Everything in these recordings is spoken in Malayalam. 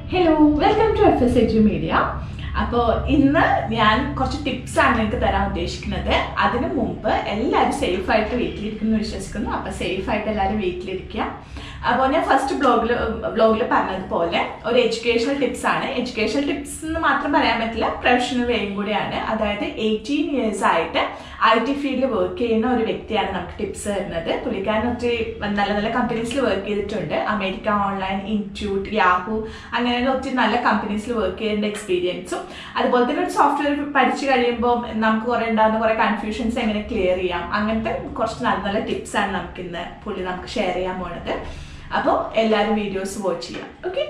Hello, welcome to FSAG Media. അപ്പോൾ ഇന്ന് ഞാൻ കുറച്ച് ടിപ്സാണ് നിങ്ങൾക്ക് തരാൻ ഉദ്ദേശിക്കുന്നത്. അതിനു മുമ്പ് എല്ലാവരും സേഫായിട്ട് വീട്ടിലിരിക്കുന്നു വിശ്വസിക്കുന്നു. അപ്പോൾ സേഫായിട്ട് എല്ലാവരും വീട്ടിലിരിക്കുക. അപ്പോൾ ഞാൻ ഫസ്റ്റ് ബ്ലോഗിൽ പറഞ്ഞതുപോലെ ഒരു എഡ്യൂക്കേഷണൽ ടിപ്സാണ്. എഡ്യൂക്കേഷണൽ ടിപ്സ് എന്ന് മാത്രം പറയാൻ പറ്റില്ല, പ്രൊഫഷണൽ വേയും കൂടിയാണ്. അതായത് 18 years ആയിട്ട് IT ഫീൽഡിൽ വർക്ക് ചെയ്യുന്ന ഒരു വ്യക്തിയാണ് നമുക്ക് ടിപ്സ് തരുന്നത്. പുള്ളിക്കാരൻ ഒത്തിരി നല്ല നല്ല കമ്പനീസിൽ വർക്ക് ചെയ്തിട്ടുണ്ട്. അമേരിക്ക ഓൺലൈൻ, ഇൻസ്റ്റിറ്റ്യൂട്ട്, യാഹു അങ്ങനെയുള്ള ഒത്തിരി നല്ല കമ്പനീസിൽ വർക്ക് ചെയ്യേണ്ട എക്സ്പീരിയൻസും അതുപോലെ തന്നെ ഒരു സോഫ്റ്റ്വെയർ പഠിച്ചു കഴിയുമ്പോൾ നമുക്ക് കുറെ ഉണ്ടാകുന്ന കുറെ കൺഫ്യൂഷൻസ് എങ്ങനെ ക്ലിയർ ചെയ്യാം, അങ്ങനത്തെ കുറച്ച് നല്ല നല്ല ടിപ്സാണ് നമുക്ക് ഇന്ന് പുള്ളി നമുക്ക് ഷെയർ ചെയ്യാൻ പോണത്. അപ്പോൾ എല്ലാവരും വീഡിയോസ് വാച്ച് ചെയ്യാം. Okay,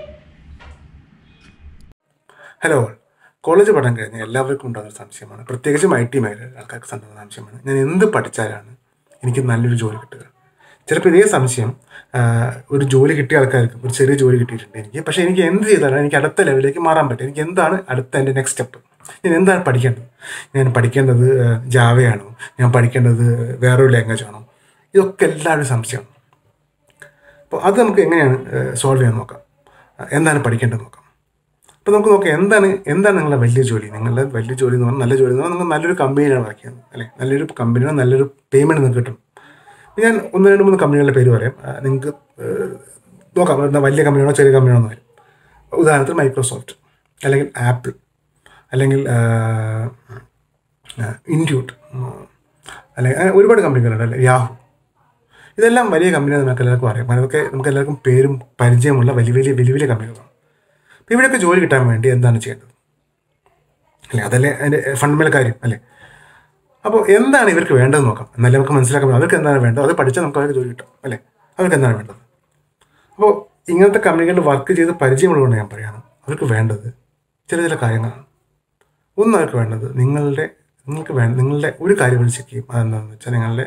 hello. കോളേജ് പഠനം കഴിഞ്ഞ എല്ലാവർക്കും ഉണ്ടാകുന്ന സംശയമാണ്, പ്രത്യേകിച്ചും IT മേഖല ആൾക്കാർക്ക് ഉണ്ടാകുന്ന സംശയമാണ്, ഞാൻ എന്ത് പഠിച്ചാലാണ് എനിക്ക് നല്ലൊരു ജോലി കിട്ടുക. ചിലപ്പോൾ ഇതേ സംശയം ഒരു ജോലി കിട്ടിയ ആൾക്കാർക്ക്, ഒരു ചെറിയ ജോലി കിട്ടിയിട്ടുണ്ട് എനിക്ക്, പക്ഷേ എനിക്ക് എന്ത് ചെയ്താലാണ് എനിക്ക് അടുത്ത ലെവലിലേക്ക് മാറാൻ പറ്റും, എനിക്ക് എന്താണ് അടുത്ത എൻ്റെ നെക്സ്റ്റ് സ്റ്റെപ്പ്, ഞാൻ എന്താണ് പഠിക്കേണ്ടത്, ഞാൻ പഠിക്കേണ്ടത് ജാവയാണോ, ഞാൻ പഠിക്കേണ്ടത് വേറൊരു ലാംഗ്വേജ് ആണോ, ഇതൊക്കെ എല്ലാവരും സംശയമാണ്. അപ്പോൾ അത് നമുക്ക് എങ്ങനെയാണ് സോൾവ് ചെയ്യാൻ നോക്കാം, എന്താണ് പഠിക്കേണ്ടത് നോക്കാം. അപ്പോൾ നമുക്ക് നോക്കാം എന്താണ് നിങ്ങളുടെ വലിയ ജോലി. നിങ്ങളുടെ വലിയ ജോലി എന്ന് പറഞ്ഞാൽ, നല്ല ജോലി എന്ന് പറഞ്ഞാൽ നിങ്ങൾ നല്ലൊരു കമ്പനിയിലാണ് വർക്ക് ചെയ്യുന്നത്, അല്ലേ, നല്ലൊരു കമ്പനിയാണ്, നല്ലൊരു പേയ്മെൻറ്റ് നിങ്ങൾക്ക് കിട്ടും. ഞാൻ 1, 2, 3 കമ്പനികളുടെ പേര് പറയാം, നിങ്ങൾക്ക് നോക്കാം വലിയ കമ്പനിയാണോ ചെറിയ കമ്പനിയാണോ എന്ന് വരും. ഉദാഹരണത്തിന് മൈക്രോസോഫ്റ്റ്, അല്ലെങ്കിൽ ആപ്പിൾ, അല്ലെങ്കിൽ ഇൻസ്റ്റിറ്റ്യൂട്ട്, അല്ലെങ്കിൽ ഒരുപാട് കമ്പനികളുണ്ട്, അല്ലേ, യാഹു. ഇതെല്ലാം വലിയ കമ്പനിയാണ്, നമുക്ക് എല്ലാവർക്കും അറിയാം. അതൊക്കെ നമുക്ക് എല്ലാവർക്കും പേരും പരിചയമുള്ള വലിയ വലിയ കമ്പനികളാണ്. അപ്പോൾ ഇവിടെയൊക്കെ ജോലി കിട്ടാൻ വേണ്ടി എന്താണ് ചെയ്യേണ്ടത്, അല്ലേ, അതല്ലേ അതിൻ്റെ ഫണ്ടമെൻ്റൽ കാര്യം, അല്ലേ. അപ്പോൾ എന്താണ് ഇവർക്ക് വേണ്ടതെന്ന് നോക്കാം, എന്നാലും നമുക്ക് മനസ്സിലാക്കാൻ പറ്റും അവർക്ക് എന്താണ് വേണ്ടത്. അത് പഠിച്ചാൽ നമുക്ക് അവർക്ക് ജോലി കിട്ടും, അല്ലേ. അവർക്ക് എന്താണ് വേണ്ടത്. അപ്പോൾ ഇങ്ങനത്തെ കമ്പനികളിൽ വർക്ക് ചെയ്ത് പരിചയമുള്ളതുകൊണ്ട് ഞാൻ പറയുകയാണ്, അവർക്ക് വേണ്ടത് ചില കാര്യങ്ങളാണ്. ഒന്ന്, അവർക്ക് വേണ്ടത് നിങ്ങളുടെ ഒരു കാര്യം ചെക്ക് ചെയ്യും. അതെന്താണെന്ന് വെച്ചാൽ നിങ്ങളുടെ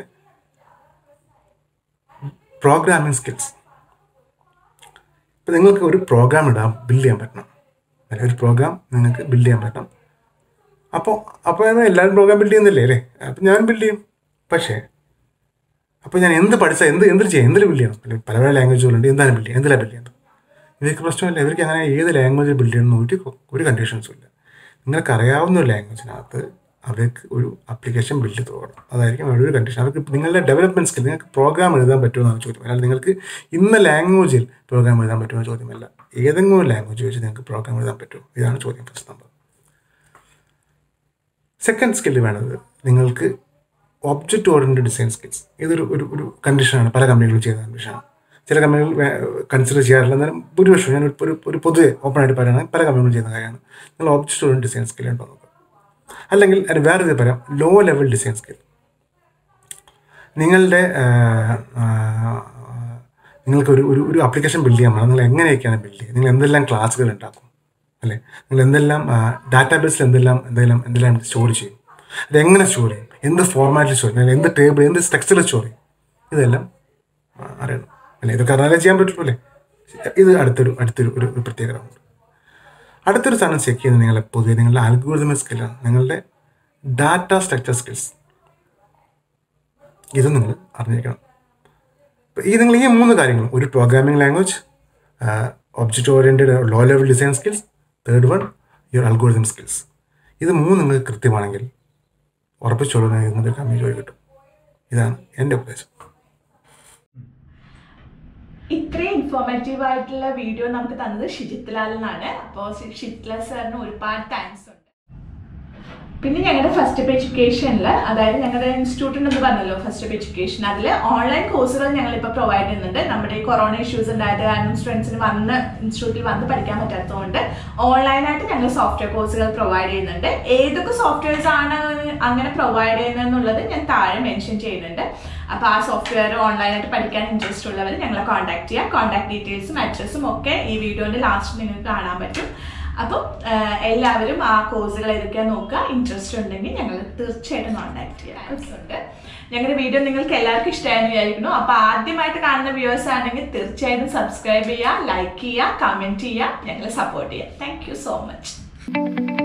പ്രോഗ്രാമിംഗ് സ്കിൽസ്. ഇപ്പോൾ നിങ്ങൾക്ക് ഒരു പ്രോഗ്രാം ബിൽഡ് ചെയ്യാൻ പറ്റണം, അല്ലെ, ഒരു പ്രോഗ്രാം നിങ്ങൾക്ക് ബിൽഡ് ചെയ്യാൻ പറ്റണം. അപ്പോൾ എല്ലാവരും പ്രോഗ്രാം ബിൽഡ് ചെയ്യുന്നില്ലേ, അല്ലേ. അപ്പോൾ ഞാൻ ബിൽഡ് ചെയ്യും. പക്ഷേ അപ്പോൾ ഞാൻ എന്ത് പഠിച്ചാൽ എന്ത് ചെയ്യാം, എന്തിൽ ബിൽഡ് ചെയ്യണം, അല്ലെങ്കിൽ പല ലാംഗ്വേജുകളുണ്ട്, എന്താണ് ബിൽഡ് ചെയ്യുക, എന്തിലാണ് ബിൽഡ് ചെയ്യേണ്ടത്. ഇവർക്ക് പ്രശ്നമില്ല, ഇവർക്ക് അങ്ങനെ ഏത് ലാംഗ്വേജ് ബിൽഡ് ചെയ്യണമെന്ന് ഒരു കണ്ടീഷൻസും ഇല്ല. നിങ്ങൾക്ക് അറിയാവുന്ന ഒരു ലാംഗ്വേജിനകത്ത് അവർക്ക് ഒരു ആപ്ലിക്കേഷൻ ബിൽഡ് തുടങ്ങണം, അതായിരിക്കും അവരുടെ ഒരു കണ്ടീഷൻ. അവർക്ക് നിങ്ങളുടെ ഡെവലപ്മെൻറ്റ് സ്കിൽ, നിങ്ങൾക്ക് പ്രോഗ്രാം എഴുതാൻ പറ്റുമെന്നാണ് ചോദ്യം. അല്ലാതെ നിങ്ങൾക്ക് ഇന്ന ലാംഗ്വേജിൽ പ്രോഗ്രാം എഴുതാൻ പറ്റുമെന്ന ചോദ്യമല്ല. ഏതെങ്കിലും ഒരു ലാംഗ്വേജ് വെച്ച് നിങ്ങൾക്ക് പ്രോഗ്രാം എഴുതാൻ പറ്റുമോ, ഇതാണ് ചോദ്യം, ഫസ്റ്റ് നമ്പർ. സെക്കൻഡ് സ്കില്ല് വേണ്ടത് നിങ്ങൾക്ക് ഒബ്ജക്റ്റ് ഓറിയൻറ്റഡ് ഡിസൈൻ സ്കിൽസ്. ഇതൊരു ഒരു കണ്ടീഷനാണ്, പല കമ്പനികളും ചെയ്യുന്ന കണ്ടീഷനാണ്. ചില കമ്പനികൾ കൺസിഡർ ചെയ്യാറില്ല, എന്നാലും ഭൂരിപക്ഷം ഞാൻ ഒരു പൊതുവെ ഓപ്പണായിട്ട് പറയുകയാണെങ്കിൽ പല കമ്പനികളും ചെയ്യുന്ന കാര്യമാണ്. നിങ്ങൾ ഒബ്ജക്റ്റ് ഓറിയൻറ്റഡ് ഡിസൈൻ സ്കിൽ ഉണ്ടോ നോക്കുക. അല്ലെങ്കിൽ അത് വേറെ ഇത് പറയാം, ലോ ലെവൽ ഡിസൈൻ സ്കിൽ. നിങ്ങൾക്ക് ഒരു ആപ്ലിക്കേഷൻ ബിൽഡ് ചെയ്യാൻ വേണം, നിങ്ങൾ എങ്ങനെയൊക്കെയാണ് ബിൽഡ് ചെയ്യുക, നിങ്ങൾ എന്തെല്ലാം ക്ലാസ്സുകൾ ഉണ്ടാക്കും, അല്ലേ, നിങ്ങൾ എന്തെല്ലാം ഡാറ്റാബേസിൽ എന്തെല്ലാം സ്റ്റോർ ചെയ്യും, അതെങ്ങനെ സ്റ്റോർ ചെയ്യും, എന്ത് ഫോർമാറ്റിൽ സ്റ്റോർ ചെയ്യും, എന്ത് ടേബിൾ, എന്ത് സ്ട്രക്ചറിൽ സ്റ്റോർ ചെയ്യും, ഇതെല്ലാം അറിയണം, അല്ലേ. ഇതൊക്കെ അറിയാതെ ചെയ്യാൻ പറ്റുള്ളൂ, അല്ലേ. ഇത് അടുത്തൊരു പ്രത്യേകതയുണ്ട്. അടുത്തൊരു സാധനം ചെക്ക് ചെയ്യുന്നത് നിങ്ങളുടെ അൽഗോരിതമിക് സ്കില്ലാണ്, നിങ്ങളുടെ ഡാറ്റ സ്ട്രക്ചർ സ്കിൽസ്. ഇത് നിങ്ങൾ അറിഞ്ഞിരിക്കണം. നിങ്ങൾ ഈ 3 കാര്യങ്ങളും, ഒരു programming language, object oriented low level design skills, third one your algorithm skills, ഇത് 3 നിങ്ങൾക്ക് കൃത്യമാണെങ്കിൽ ഉറപ്പിച്ചോളൂ നിങ്ങൾക്ക് കമ്പനി ജോലി കിട്ടും. ഇതാണ് എൻ്റെ ഉപദേശം. ഇത്രയും ഇൻഫോർമേറ്റീവ് ആയിട്ടുള്ള വീഡിയോ നമുക്ക് തന്നത് ഷിജിത് ലാലിനാണ്. അപ്പോൾ ഷിജിത് ലാൽ സാറിന് ഒരുപാട് താങ്ക്സ് ഉണ്ട്. പിന്നെ ഞങ്ങളുടെ ഫസ്റ്റ് അപ്പ് എഡ്യൂക്കേഷനിൽ, അതായത് ഞങ്ങളുടെ ഇൻസ്റ്റിറ്റ്യൂട്ടിനെന്ന് പറഞ്ഞല്ലോ ഫസ്റ്റ് അപ്പ് എഡ്യൂക്കേഷൻ, അതിൽ ഓൺലൈൻ കോഴ്സുകൾ ഞങ്ങളിപ്പോൾ പ്രൊവൈഡ് ചെയ്യുന്നുണ്ട്. നമ്മുടെ ഈ കൊറോണ ഇഷ്യൂസ് ഉണ്ടായത് കാരണം സ്റ്റുഡൻസിന് ഇൻസ്റ്റിറ്റ്യൂട്ടിൽ വന്ന് പഠിക്കാൻ പറ്റാത്തതുകൊണ്ട് ഓൺലൈനായിട്ട് ഞങ്ങൾ സോഫ്റ്റ്വെയർ കോഴ്സുകൾ പ്രൊവൈഡ് ചെയ്യുന്നുണ്ട്. ഏതൊക്കെ സോഫ്റ്റ്വെയർസ് ആണ് അങ്ങനെ പ്രൊവൈഡ് ചെയ്യുന്നതെന്നുള്ളത് ഞാൻ താഴെ മെൻഷൻ ചെയ്യുന്നുണ്ട്. അപ്പോൾ ആ സോഫ്റ്റ്വെയർ ഓൺലൈനായിട്ട് പഠിക്കാൻ ഇൻട്രസ്റ്റ് ഉള്ളവർ ഞങ്ങളെ കോൺടാക്ട് ചെയ്യുക. കോൺടാക്ട് ഡീറ്റെയിൽസും അഡ്രസ്സും ഒക്കെ ഈ വീഡിയോൻ്റെ ലാസ്റ്റ് നിങ്ങൾക്ക് കാണാൻ പറ്റും. അപ്പോൾ എല്ലാവരും ആ കോഴ്സുകൾ ഏതൊക്കെയാണ് നോക്കുക. ഇൻട്രസ്റ്റ് ഉണ്ടെങ്കിൽ ഞങ്ങൾ തീർച്ചയായിട്ടും കോൺടാക്ട് ചെയ്യാറുണ്ട്. ഞങ്ങളുടെ വീഡിയോ നിങ്ങൾക്ക് എല്ലാവർക്കും ഇഷ്ടമായെന്ന് വിചാരിക്കുന്നു. അപ്പോൾ ആദ്യമായിട്ട് കാണുന്ന വ്യൂവേഴ്സ് ആണെങ്കിൽ തീർച്ചയായിട്ടും സബ്സ്ക്രൈബ് ചെയ്യുക, ലൈക്ക് ചെയ്യുക, കമൻറ്റ് ചെയ്യുക, ഞങ്ങളെ സപ്പോർട്ട് ചെയ്യുക. Thank you so much.